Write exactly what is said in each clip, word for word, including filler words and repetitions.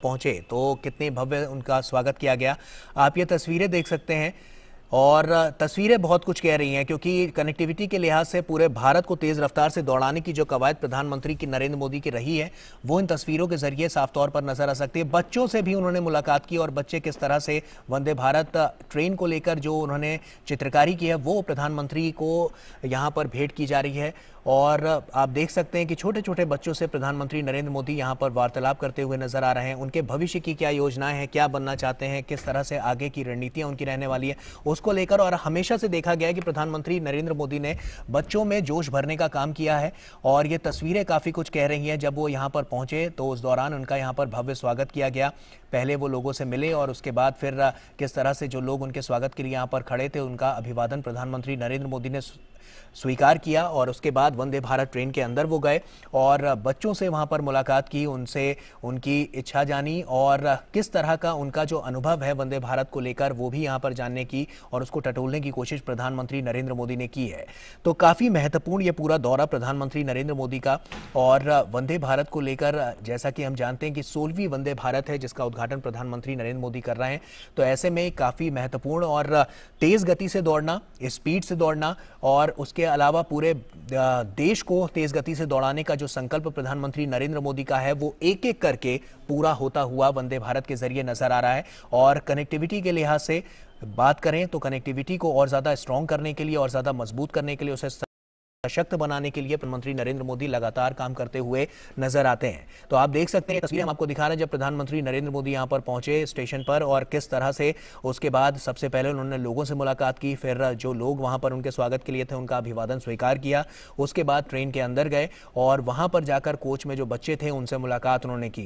पहुंचे तो कितने भव्य उनका स्वागत किया गया। आप ये तस्वीरें देख सकते हैं और तस्वीरें बहुत कुछ कह रही हैं, क्योंकि कनेक्टिविटी के लिहाज से पूरे भारत को तेज रफ्तार से दौड़ाने की जो कवायद प्रधानमंत्री की नरेंद्र मोदी की रही है वो इन तस्वीरों के जरिए साफ तौर पर नजर आ सकती है। बच्चों से भी उन्होंने मुलाकात की और बच्चे किस तरह से वंदे भारत ट्रेन को लेकर जो उन्होंने चित्रकारी की है वो प्रधानमंत्री को यहाँ पर भेंट की जा रही है। और आप देख सकते हैं कि छोटे छोटे बच्चों से प्रधानमंत्री नरेंद्र मोदी यहाँ पर वार्तालाप करते हुए नजर आ रहे हैं। उनके भविष्य की क्या योजनाएं हैं, क्या बनना चाहते हैं, किस तरह से आगे की रणनीतियां उनकी रहने वाली है उसको लेकर। और हमेशा से देखा गया है कि प्रधानमंत्री नरेंद्र मोदी ने बच्चों में जोश भरने का काम किया है और ये तस्वीरें काफी कुछ कह रही हैं। जब वो यहाँ पर पहुंचे तो उस दौरान उनका यहाँ पर भव्य स्वागत किया गया। पहले वो लोगों से मिले और उसके बाद फिर किस तरह से जो लोग उनके स्वागत के लिए यहाँ पर खड़े थे उनका अभिवादन प्रधानमंत्री नरेंद्र मोदी ने स्वीकार किया। और उसके बाद वंदे भारत ट्रेन के अंदर वो गए और बच्चों से वहां पर मुलाकात की, उनसे उनकी इच्छा जानी और किस तरह का उनका जो अनुभव है वंदे भारत को लेकर वो भी यहां पर जानने की और उसको टटोलने की कोशिश प्रधानमंत्री नरेंद्र मोदी ने की है। तो काफी महत्वपूर्ण ये पूरा दौरा प्रधानमंत्री नरेंद्र मोदी का। और वंदे भारत को लेकर जैसा कि हम जानते हैं कि सोलहवीं वंदे भारत है जिसका उद्घाटन प्रधानमंत्री नरेंद्र मोदी कर रहे हैं, तो ऐसे में काफी महत्वपूर्ण और तेज गति से दौड़ना, स्पीड से दौड़ना और उसके के अलावा पूरे देश को तेज गति से दौड़ाने का जो संकल्प प्रधानमंत्री नरेंद्र मोदी का है वो एक एक करके पूरा होता हुआ वंदे भारत के जरिए नजर आ रहा है। और कनेक्टिविटी के लिहाज से बात करें तो कनेक्टिविटी को और ज्यादा स्ट्रांग करने के लिए और ज्यादा मजबूत करने के लिए, उसे सशक्त बनाने के लिए प्रधानमंत्री नरेंद्र मोदी लगातार काम करते हुए नजर आते हैं। तो आप देख सकते हैं तस्वीरें हम आपको दिखा रहे हैं जब प्रधानमंत्री नरेंद्र मोदी यहां पर पहुंचे स्टेशन पर और किस तरह से उसके बाद सबसे पहले उन्होंने लोगों से मुलाकात की, फिर जो लोग वहां पर उनके स्वागत के लिए थे उनका अभिवादन स्वीकार किया। उसके बाद ट्रेन के अंदर गए और वहां पर जाकर कोच में जो बच्चे थे उनसे मुलाकात उन्होंने की।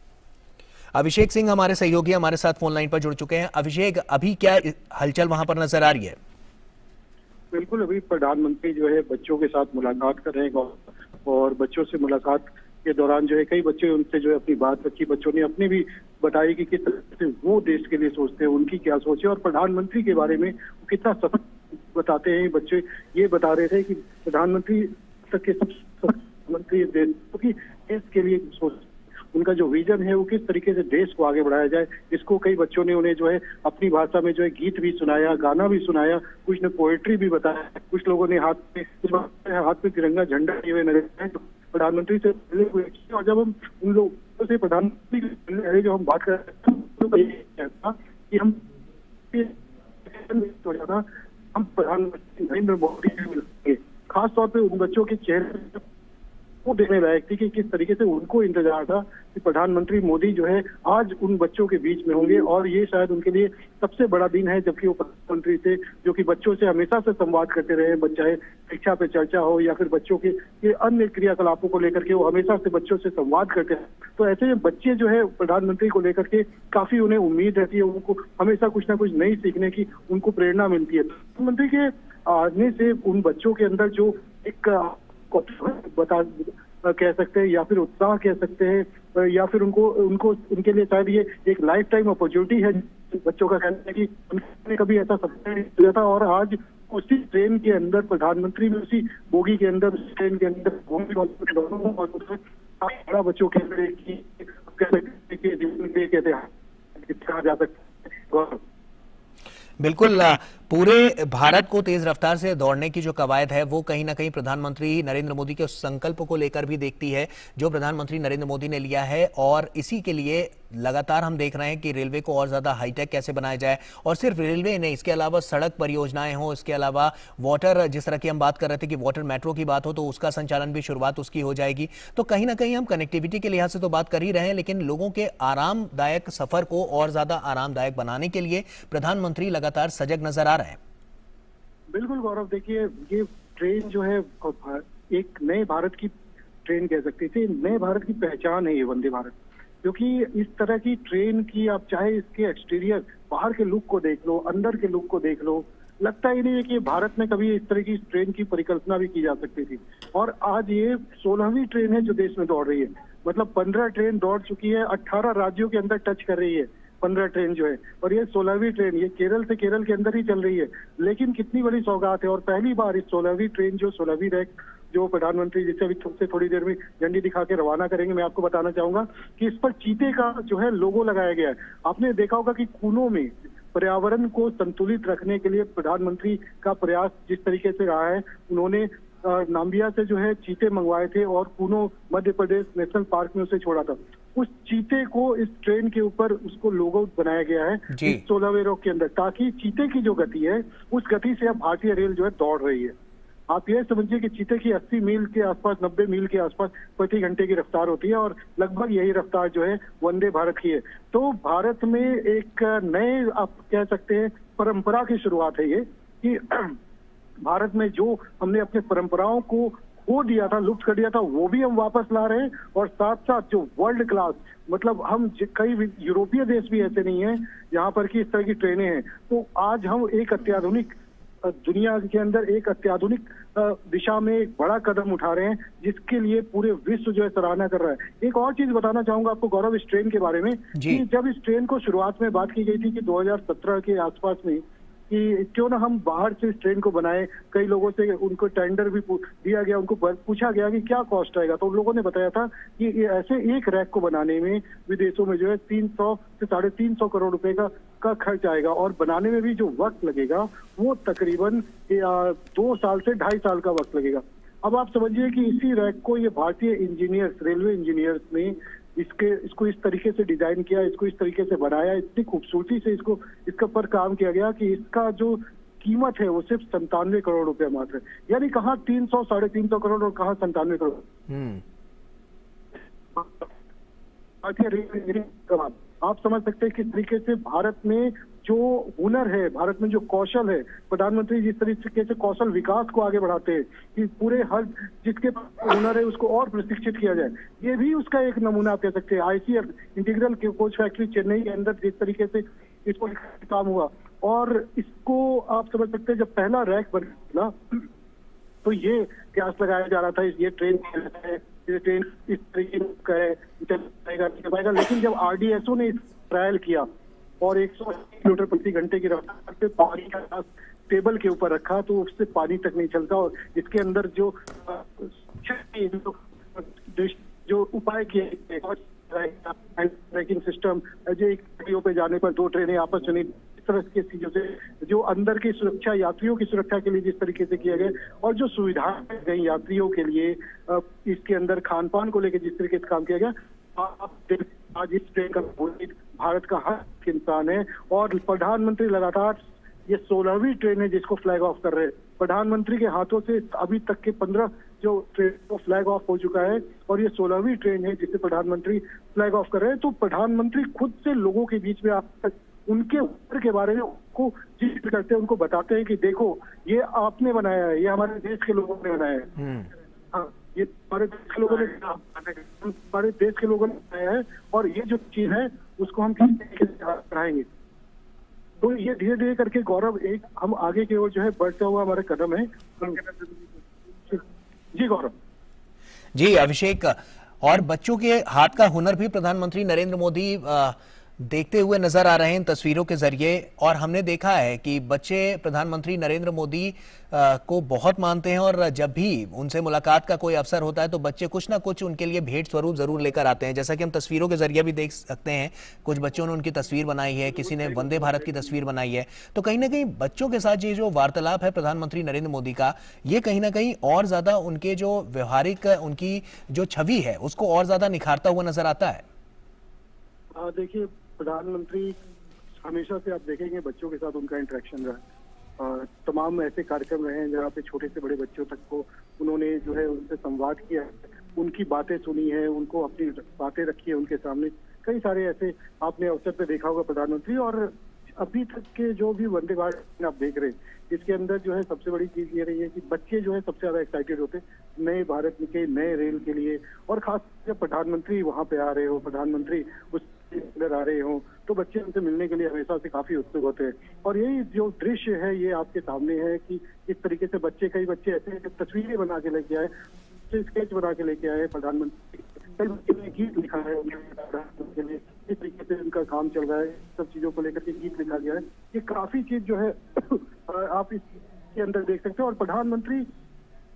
अभिषेक सिंह हमारे सहयोगी हमारे साथ फोन लाइन पर जुड़ चुके हैं। अभिषेक, अभी क्या हलचल वहां पर नजर आ रही है? बिल्कुल, अभी प्रधानमंत्री जो है बच्चों के साथ मुलाकात कर रहे हैं और बच्चों से मुलाकात के दौरान जो है कई बच्चे उनसे जो है अपनी बात रखी। बच्चों ने अपनी भी बताई कि किस तरह से वो देश के लिए सोचते हैं, उनकी क्या सोच है और प्रधानमंत्री के बारे में वो कितना सफल बताते हैं। बच्चे ये बता रहे थे कि प्रधानमंत्री तक के सब मंत्री देश क्योंकि देश के लिए सोच, उनका जो विजन है वो किस तरीके से देश को आगे बढ़ाया जाए। इसको कई बच्चों ने उन्हें जो है अपनी भाषा में जो है गीत भी सुनाया, गाना भी सुनाया, कुछ ने पोएट्री भी बताया, कुछ लोगों ने हाथ में हाथ में तिरंगा झंडा लिए हुए नजर आए। तो प्रधानमंत्री से मिले हुए और जब हम उन लोगों से प्रधानमंत्री जो हम बात कर रहे थे कि हम हम प्रधानमंत्री नरेंद्र मोदी से मिलेंगे, खासतौर पर उन बच्चों के चेहरे वो देखने लायक थी कि किस तरीके से उनको इंतजार था कि प्रधानमंत्री मोदी जो है आज उन बच्चों के बीच में होंगे और ये शायद उनके लिए सबसे बड़ा दिन है, जबकि वो प्रधानमंत्री से जो कि बच्चों से हमेशा से संवाद करते रहे, चाहे शिक्षा पे चर्चा हो या फिर बच्चों के, के अन्य क्रियाकलापों को लेकर के वो हमेशा से बच्चों से संवाद करते हैं। तो ऐसे में बच्चे जो है प्रधानमंत्री को लेकर के काफी उन्हें उम्मीद रहती है, उनको हमेशा कुछ ना कुछ नई सीखने की उनको प्रेरणा मिलती है। प्रधानमंत्री के आने से उन बच्चों के अंदर जो एक बता कह सकते हैं या फिर उत्साह कह सकते हैं या फिर उनको उनको उनके लिए शायद ये एक लाइफ टाइम अपॉर्चुनिटी है। बच्चों का कहना है कि उन्होंने कभी ऐसा सपना नहीं किया था और आज उसी ट्रेन के अंदर प्रधानमंत्री में उसी बोगी के अंदर ट्रेन के अंदर बड़ा बच्चों के अंदर कह सकते हैं जा सकते हैं। बिल्कुल, पूरे भारत को तेज रफ्तार से दौड़ने की जो कवायद है वो कहीं ना कहीं प्रधानमंत्री नरेंद्र मोदी के उस संकल्प को लेकर भी देखती है जो प्रधानमंत्री नरेंद्र मोदी ने लिया है। और इसी के लिए लगातार हम देख रहे हैं कि रेलवे को और ज्यादा हाईटेक कैसे बनाया जाए। और सिर्फ रेलवे नहीं, इसके अलावा सड़क परियोजनाएं हो, इसके अलावा वाटर, जिस तरह की हम बात कर रहे थे कि वाटर मेट्रो की बात हो तो उसका संचालन भी शुरुआत उसकी हो जाएगी। तो कहीं ना कहीं हम कनेक्टिविटी के लिहाज से तो बात कर ही रहे हैं, लेकिन लोगों के आरामदायक सफर को और ज्यादा आरामदायक बनाने के लिए प्रधानमंत्री लगातार सजग नजर आ रहे हैं। बिल्कुल गौरव, देखिए ये ट्रेन जो है एक नए भारत की ट्रेन कह सकते थे, नए भारत की पहचान है ये वंदे भारत। क्योंकि इस तरह की ट्रेन की आप चाहे इसके एक्सटीरियर बाहर के लुक को देख लो, अंदर के लुक को देख लो, लगता ही नहीं है कि भारत में कभी इस तरह की ट्रेन की परिकल्पना भी की जा सकती थी। और आज ये सोलहवीं ट्रेन है जो देश में दौड़ रही है, मतलब पंद्रह ट्रेन दौड़ चुकी है, अट्ठारह राज्यों के अंदर टच कर रही है पंद्रह ट्रेन जो है, और ये सोलहवीं ट्रेन ये केरल से केरल के अंदर ही चल रही है। लेकिन कितनी बड़ी सौगात है और पहली बार इस सोलहवीं ट्रेन जो सोलहवीं रैक जो प्रधानमंत्री जिससे अभी से थोड़ी देर में झंडी दिखा के रवाना करेंगे, मैं आपको बताना चाहूंगा कि इस पर चीते का जो है लोगो लगाया गया है। आपने देखा होगा कि कूनो में पर्यावरण को संतुलित रखने के लिए प्रधानमंत्री का प्रयास जिस तरीके से रहा है, उन्होंने नाम्बिया से जो है चीते मंगवाए थे और कूनो मध्य प्रदेश नेशनल पार्क में उसे छोड़ा था। उस चीते को इस ट्रेन के ऊपर उसको लोगो बनाया गया है इस सोलहवें रोक के अंदर, ताकि चीते की जो गति है उस गति से अब भारतीय रेल जो है दौड़ रही है। आप ये समझिए कि चीते की अस्सी मील के आसपास, नब्बे मील के आसपास प्रति घंटे की रफ्तार होती है और लगभग यही रफ्तार जो है वंदे भारत की है। तो भारत में एक नए आप कह सकते हैं परंपरा की शुरुआत है ये कि भारत में जो हमने अपने परंपराओं को खो दिया था, लुप्त कर दिया था, वो भी हम वापस ला रहे हैं। और साथ साथ जो वर्ल्ड क्लास, मतलब हम कई यूरोपीय देश भी ऐसे नहीं है जहां पर कि इस तरह की ट्रेनें हैं। तो आज हम एक अत्याधुनिक दुनिया के अंदर एक अत्याधुनिक दिशा में एक बड़ा कदम उठा रहे हैं, जिसके लिए पूरे विश्व जो है सराहना कर रहा है। एक और चीज बताना चाहूंगा आपको गौरव इस ट्रेन के बारे में कि जब इस ट्रेन को शुरुआत में बात की गई थी कि दो हज़ार सत्रह के आसपास में कि क्यों ना हम बाहर से इस ट्रेन को बनाए, कई लोगों से उनको टेंडर भी दिया गया, उनको पूछा गया कि क्या कॉस्ट आएगा, तो उन लोगों ने बताया था कि ये ऐसे एक रैक को बनाने में विदेशों में जो है तीन सौ से साढ़े तीन सौ करोड़ रुपए का का खर्च आएगा और बनाने में भी जो वक्त लगेगा वो तकरीबन दो साल से ढाई साल का वक्त लगेगा। अब आप समझिए कि इसी रैक को ये भारतीय इंजीनियर्स, रेलवे इंजीनियर्स ने इसके इसको इस तरीके से डिजाइन किया, इसको इस तरीके से बनाया, इतनी खूबसूरती से इसको इसके ऊपर काम किया गया कि इसका जो कीमत है वो सिर्फ संतानवे करोड़ रुपए मात्र है। यानी कहाँ तीन सौ साढ़े तीन सौ करोड़ और कहाँ संतानवे करोड़। भारतीय रेलवे इंजीनियरिंग, आप समझ सकते हैं किस तरीके से भारत में जो हुनर है, भारत में जो कौशल है, प्रधानमंत्री जिस तरीके से कौशल विकास को आगे बढ़ाते हैं कि पूरे हर जिसके हुनर है उसको और प्रशिक्षित किया जाए, ये भी उसका एक नमूना आप कह सकते हैं। ICF integral coach factory Chennai के अंदर जिस तरीके से इसको काम हुआ और इसको आप समझ सकते हैं जब पहला रैक बना तो ये प्रयास लगाया जा रहा था ये ट्रेन है, ये ट्रेन इस तरीके का है चलेगा, लेकिन जब आरडीएसओ ने ट्रायल किया और एक सौ अस्सी किलोमीटर प्रति घंटे की रफ्तार से पानी का ग्लास टेबल के ऊपर रखा तो उससे पानी तक नहीं चलता। और इसके अंदर जो जो उपाय किए ट्रैकिंग सिस्टम, जो एक पे जाने पर दो ट्रेनें आपस में इस तरह की चीजों से जो अंदर की सुरक्षा, यात्रियों की सुरक्षा के लिए जिस तरीके से किया गया और जो सुविधाएं गई यात्रियों के लिए, इसके अंदर खान पान को लेकर जिस तरीके से काम किया गया, आप आज इस ट्रेन का भारत का हर इंसान है। और प्रधानमंत्री लगातार ये सोलहवीं ट्रेन है जिसको फ्लैग ऑफ कर रहे हैं। प्रधानमंत्री के हाथों से अभी तक के पंद्रह जो ट्रेन को फ्लैग ऑफ हो चुका है और ये सोलहवीं ट्रेन है जिसे प्रधानमंत्री फ्लैग ऑफ कर रहे हैं। तो प्रधानमंत्री खुद से लोगों के बीच में आप उनके ऊपर के बारे में उनको जिक्र करते हैं, उनको बताते हैं कि देखो ये आपने बनाया है, ये हमारे देश के लोगों ने बनाया है, हाँ ये हमारे देश के लोगों ने हमारे देश के लोगों ने बनाया है और ये जो चीज है उसको हम किस तरीके से बढ़ाएंगे। तो ये धीरे धीरे करके गौरव एक हम आगे की ओर जो है बढ़ता हुआ हमारा कदम है। जी गौरव। जी अभिषेक, और बच्चों के हाथ का हुनर भी प्रधानमंत्री नरेंद्र मोदी आ, देखते हुए नजर आ रहे हैं इन तस्वीरों के जरिए। और हमने देखा है कि बच्चे प्रधानमंत्री नरेंद्र मोदी को बहुत मानते हैं और जब भी उनसे मुलाकात का कोई अवसर होता है तो बच्चे कुछ ना कुछ उनके लिए भेंट स्वरूप जरूर लेकर आते हैं, जैसा कि हम तस्वीरों के जरिए भी देख सकते हैं। कुछ बच्चों ने उनकी तस्वीर बनाई है, किसी ने वंदे भारत की तस्वीर बनाई है। तो कहीं ना कहीं बच्चों के साथ ये जो वार्तालाप है प्रधानमंत्री नरेंद्र मोदी का, ये कहीं ना कहीं और ज्यादा उनके जो व्यवहारिक उनकी जो छवि है उसको और ज्यादा निखारता हुआ नजर आता है। देखिए प्रधानमंत्री हमेशा से आप देखेंगे बच्चों के साथ उनका इंटरेक्शन रहा है। तमाम ऐसे कार्यक्रम रहे हैं जहाँ पे छोटे से बड़े बच्चों तक को उन्होंने जो है उनसे संवाद किया है, उनकी बातें सुनी है, उनको अपनी बातें रखी है उनके सामने। कई सारे ऐसे आपने अवसर पे देखा होगा प्रधानमंत्री। और अभी तक के जो भी वंदे भारत आप देख रहे हैं इसके अंदर जो है सबसे बड़ी चीज ये रही है कि बच्चे जो है सबसे ज्यादा एक्साइटेड होते हैं नए भारत के नए रेल के लिए। और खास जब प्रधानमंत्री वहां पे आ रहे हो, प्रधानमंत्री उस अंदर आ रहे हो, तो बच्चे उनसे मिलने के लिए हमेशा से काफी उत्सुक होते हैं। और यही जो दृश्य है ये आपके सामने है कि इस तरीके से बच्चे, कई बच्चे ऐसे तस्वीरें बना के लेके आए, स्केच बना के लेके आए प्रधानमंत्री, कई बच्चे ने गीत लिखा है उनके लिए, इस तरीके से उनका काम चल रहा है, सब चीजों को लेकर के गीत लिखा गया है। ये काफी चीज जो है आप इसके अंदर देख सकते हो। और प्रधानमंत्री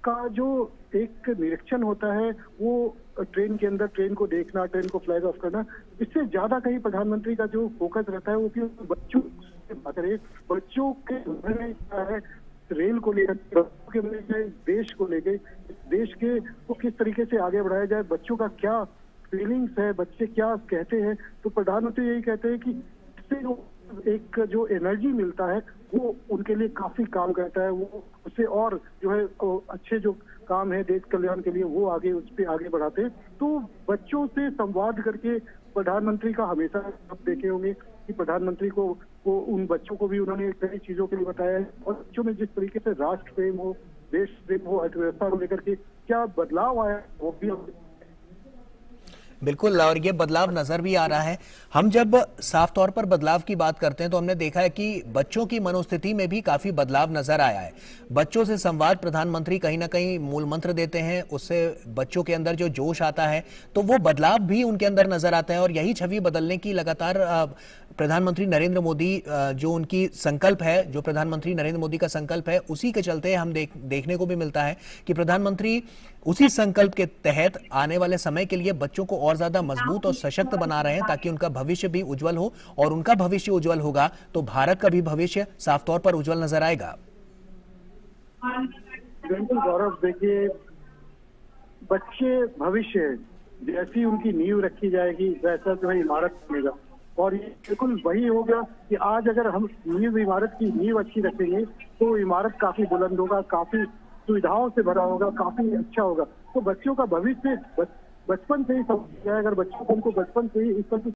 का जो एक निरीक्षण होता है वो ट्रेन के अंदर ट्रेन को देखना, ट्रेन को फ्लैग ऑफ करना, इससे ज्यादा कहीं प्रधानमंत्री का जो फोकस रहता है वो कि बच्चों से बात करें, बच्चों के बारे में क्या है, रेल को लेकर, बच्चों के बारे में, देश को लेकर, देश के को किस तरीके से आगे बढ़ाया जाए, बच्चों का क्या फीलिंग्स है, बच्चे क्या कहते हैं। तो प्रधानमंत्री यही कहते हैं कि इससे जो एक जो एनर्जी मिलता है वो उनके लिए काफी काम करता है, वो उससे और जो है अच्छे जो काम है देश कल्याण के लिए वो आगे उस पर आगे बढ़ाते हैं। तो बच्चों से संवाद करके प्रधानमंत्री का हमेशा आप देखे होंगे कि प्रधानमंत्री को वो उन बच्चों को भी उन्होंने कई चीजों के लिए बताया है, और बच्चों में जिस तरीके से राष्ट्र प्रेम हो, देश प्रेम हो, अर्थव्यवस्था को लेकर के क्या बदलाव आया वो भी बिल्कुल, और ये बदलाव नजर भी आ रहा है। हम जब साफ तौर पर बदलाव की बात करते हैं तो हमने देखा है कि बच्चों की मनोस्थिति में भी काफी बदलाव नजर आया है। बच्चों से संवाद प्रधानमंत्री कहीं ना कहीं मूल मंत्र देते हैं, उससे बच्चों के अंदर जो जोश आता है तो वो बदलाव भी उनके अंदर नजर आता है, और यही छवि बदलने की लगातार प्रधानमंत्री नरेंद्र मोदी जो उनकी संकल्प है, जो प्रधानमंत्री नरेंद्र मोदी का संकल्प है, उसी के चलते हम देख देखने को भी मिलता है कि प्रधानमंत्री उसी संकल्प के तहत आने वाले समय के लिए बच्चों को और ज्यादा मजबूत और सशक्त बना रहे हैं, ताकि उनका भविष्य भी उज्जवल हो, और उनका भविष्य उज्जवल होगा तो भारत का भी भविष्य साफ तौर पर उज्जवल नजर आएगा। बिल्कुल गौरव, देखिए बच्चे भविष्य है, जैसी उनकी नींव रखी जाएगी वैसा जो है इमारत बनेगा, और ये बिल्कुल वही होगा कि आज अगर हम नींव इमारत की नींव अच्छी रखेंगे तो इमारत काफी बुलंद होगा, काफी सुविधाओं से भरा होगा, काफी अच्छा होगा। तो बच्चों का भविष्य बचपन से ही समझ जाए, अगर बच्चों को उनको बचपन से ही इस पर